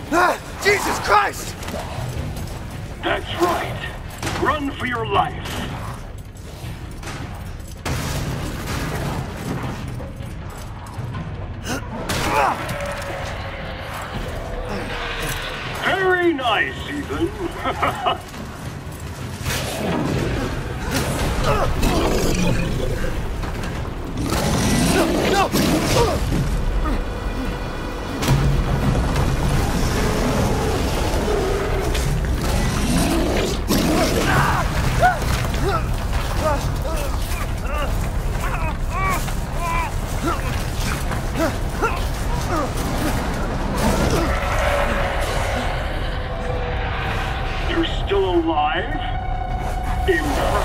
Jesus Christ! That's right. Run for your life. Very nice, Ethan. No! You're still alive? Impressive.